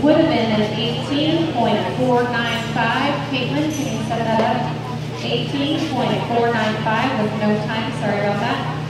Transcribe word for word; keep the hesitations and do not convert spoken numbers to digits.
would have been an eighteen point four nine five. Caitlin, can you set that up? eighteen point four nine five with no time, sorry about that.